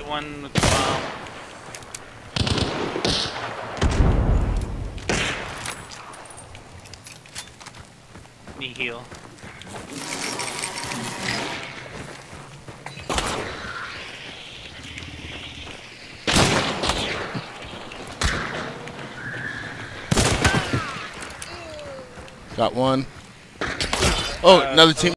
one with the bomb. Me heal. Got one. Oh, another team.